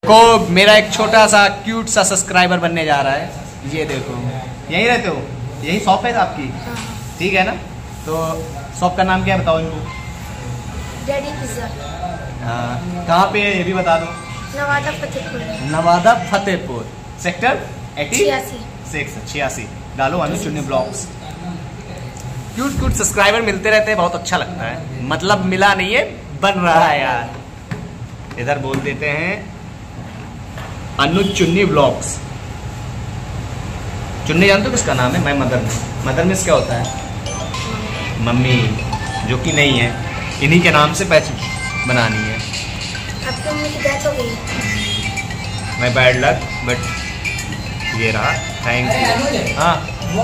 को मेरा एक छोटा सा क्यूट सा सब्सक्राइबर बनने जा रहा है। ये देखो, यहीं रहते हो? यही शॉप है आपकी? ठीक है ना। तो शॉप का नाम क्या है बताओ इनको। Daddy pizza. हाँ, कहाँ पे है ये भी बता दो। नवादा फतेहपुर। नवादा फतेहपुर, सेक्टर 86। डालो अनुज चुन्नी ब्लॉग्स। क्यूट क्यूट सब्सक्राइबर मिलते रहते हैं, बहुत अच्छा लगता है। मतलब मिला नहीं है, बन रहा है यार। इधर बोल देते हैं अनुज चुन्नी ब्लॉग्स। चुन्नी जानते हो किसका नाम है? मैं मदर मिस क्या होता है? मम्मी, जो कि नहीं है। इन्हीं के नाम से पैसे बनानी है। आपकी मम्मी की डेथ हो गई। मैं बैड लक, बट ये रहा। Thank you. हाँ,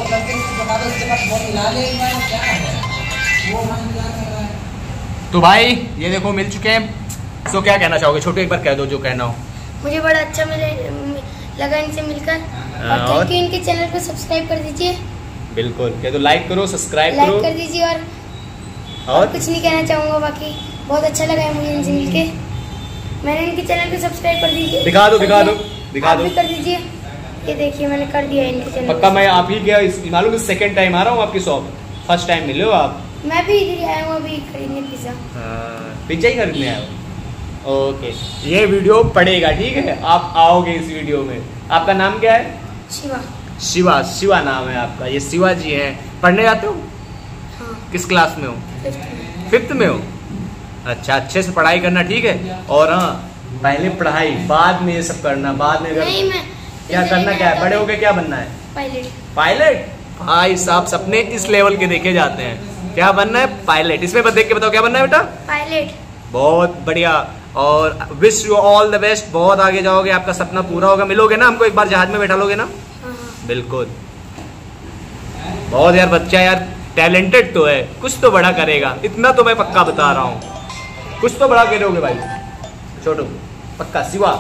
तो भाई ये देखो मिल चुके हैं। सो क्या कहना चाहोगे? छोटे एक बार कह दो जो कहना हो। मुझे बड़ा अच्छा लगा इनसे मिलकर। और थैंक यू। इनके चैनल को सब्सक्राइब कर दीजिए। बिल्कुल कह दो, लाइक करो, सब्सक्राइब करो, लाइक कर दीजिए। और कुछ नहीं कहना चाहूँगा, बाकी बहुत अच्छा लगा है मुझे इनसे मिलके। मैंने इनके चैनल को सब्सक्राइब कर दीजिए। दिखा दो कर दीजिए। ये देखिए मैंने कर दिया इनके चैनल। पक्का मैं आप ही क्या मालूम, सेकंड टाइम आ रहा हूँ आपकी शॉप। फर्स्ट टाइम मिले हो आप। मैं भी इधर आया हूँ अभी खरीदने पिज्जा। पिज्जा ही खरीदने आया हूँ। ओके, ये वीडियो पड़ेगा, ठीक है? आप आओगे इस वीडियो में। आपका नाम क्या है? शिवा नाम है आपका। ये शिवा जी है। पढ़ने जाते हो? हाँ। किस क्लास में हो? 5th में हो। अच्छा, अच्छे से पढ़ाई करना, ठीक है? और हाँ, पहले पढ़ाई, बाद में ये सब करना। बाद में अगर नहीं, मैं क्या करना, क्या है बड़े होके क्या बनना है? पायलट। भाई साहब सपने इस लेवल के देखे जाते हैं। क्या बनना है? पायलट। इसमें देख के बताओ क्या बनना है बेटा? पायलट। बहुत बढ़िया। और wish you all the best. बहुत आगे जाओगे, आपका सपना पूरा होगा। मिलोगे ना हमको एक बार, जहाज में बैठा लोगे ना? हाँ। बिल्कुल। बहुत यार बच्चा यार टैलेंटेड तो है, कुछ तो बड़ा करेगा, इतना तो मैं पक्का बता रहा हूँ। कुछ तो बड़ा करोगे भाई छोटू, पक्का। शिवा,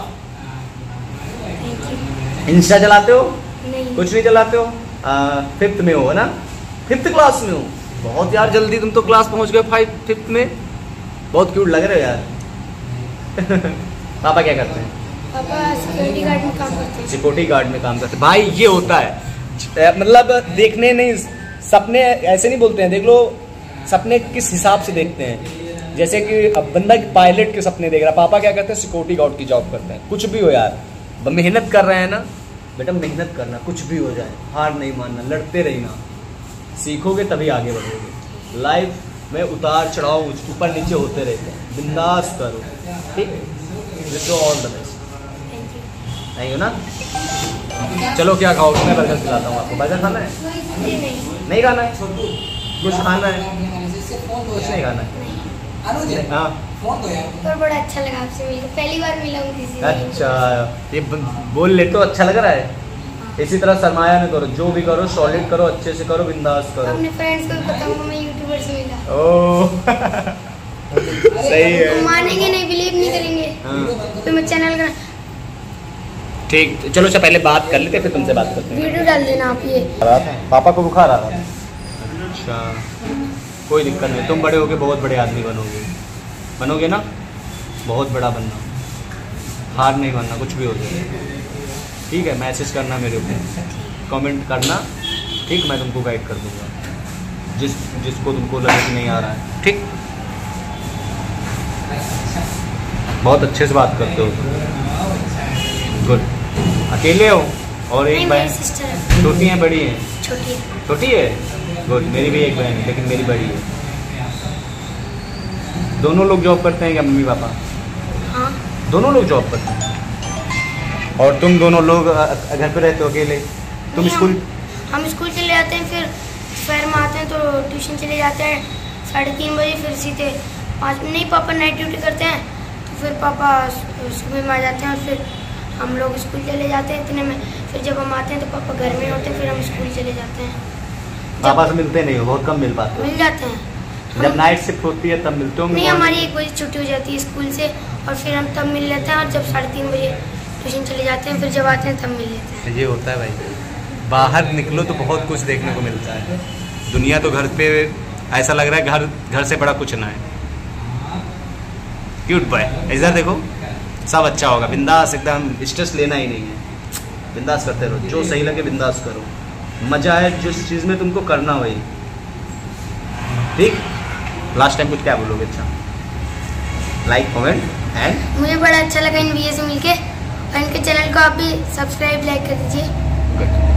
इंस्टा चलाते हो? नहीं। कुछ नहीं चलाते हो? 5th में हो ना? 5th क्लास में हो? बहुत यार जल्दी तुम तो क्लास पहुंच गए 5th में। बहुत क्यूट लग रहे हो यार। पापा क्या करते हैं? पापा सिक्योरिटी गार्ड में काम करते हैं। सिक्योरिटी गार्ड में काम करते हैं। भाई ये होता है, मतलब देखने नहीं, सपने ऐसे नहीं बोलते हैं। देख लो सपने किस हिसाब से देखते हैं। जैसे कि अब बंदा पायलट के सपने देख रहा है, पापा क्या करते हैं? सिक्योरिटी गार्ड की जॉब करते हैं। कुछ भी हो यार, मेहनत कर रहे हैं ना बेटा, मेहनत करना, कुछ भी हो जाए हार नहीं मानना, लड़ते रहना। सीखोगे तभी आगे बढ़ोगे। लाइफ में उतार चढ़ाव ऊपर नीचे होते रहते हैं, बिंदास करो, ठीक? Wish you all the best. नहीं हो ना? चलो क्या खाओगे? मैं बर्गर खिलाता हूँ आपको। बर्गर खाना है? नहीं खाना है? कुछ खाना है? कुछ नहीं खाना है? हाँ। तो बड़ा अच्छा लगा आपसे मिलकर, पहली बार मिला हूँ किसी से। अच्छा, ये बोल ले तो अच्छा लग रहा है। इसी तरह सरमाया में करो, जो भी करो सॉलिड करो, अच्छे से करो, बिंदास करो। अपने फ्रेंड्स को भी बताऊंगा मैं यूट्यूबर से मिला। ओह सही है। मानेंगे नहीं, बिलीव नहीं करेंगे। हाँ। तो मैं चैनल का ठीक, चलो अच्छा पहले बात कर लेते फिर तुमसे बात करते हैं। वीडियो डाल देना आप। ये पापा को बुखार आ रहा था। अच्छा, कोई दिक्कत नहीं, तुम बड़े होके बहुत बड़े आदमी बनोगे ना? बहुत बड़ा बनना, हार नहीं मानना, कुछ भी हो जाए, ठीक है? मैसेज करना मेरे ऊपर, कमेंट करना, ठीक? मैं तुमको गाइड कर दूंगा जिसको तुमको लगे कि नहीं आ रहा है, ठीक? बहुत अच्छे से बात करते हो, गुड। अकेले हो? और एक बहन? छोटी है बड़ी है? छोटी है। गुड, मेरी भी एक बहन है लेकिन मेरी बड़ी है। दोनों लोग जॉब करते हैं क्या मम्मी पापा? हाँ। दोनों लोग जॉब करते हैं। और तुम दोनों लोग घर पे रहते हो अकेले? तुम स्कूल? हम स्कूल चले जाते हैं, फिर दोपहर में आते हैं तो ट्यूशन चले जाते हैं 3:30 बजे, फिर सीधे 5। नहीं, पापा नाइट ड्यूटी करते हैं तो फिर पापा सुबह में आ जाते हैं और फिर हम लोग स्कूल चले जाते हैं इतने में। फिर जब हम आते हैं तो पापा घर में होते हैं, फिर हम स्कूल चले जाते हैं। पापा से मिलते नहीं हो? बहुत कम मिल पाते? मिल जाते हैं। जब नाइट शिफ्ट होती है तब मिलते होंगे? नहीं, हमारी 1 बजे छुट्टी हो जाती है स्कूल से और फिर हम तब मिल लेते हैं। और जब 3:30 बजे ट्यूशन चले जाते हैं, फिर जब आते हैं तब मिल लेते हैं। ये होता है भाई, बाहर निकलो तो बहुत कुछ देखने को मिलता है। दुनिया तो घर पे ऐसा लग रहा है घर से बड़ा कुछ ना है। क्यूट बॉय, इधर देखो, सब अच्छा होगा। बिंदास एकदम, स्ट्रेस लेना ही नहीं है, बिंदास करते रहो, जो सही लगे बिंदास करो, मजा है जिस चीज़ में तुमको करना वही। ठीक, लास्ट टाइम कुछ क्या बोलोगे? अच्छा, लाइक कमेंट एंड मुझे बड़ा अच्छा लगा इन भैया से मिलके, और इनके चैनल को आप भी सब्सक्राइब लाइक कर दीजिए। गुड।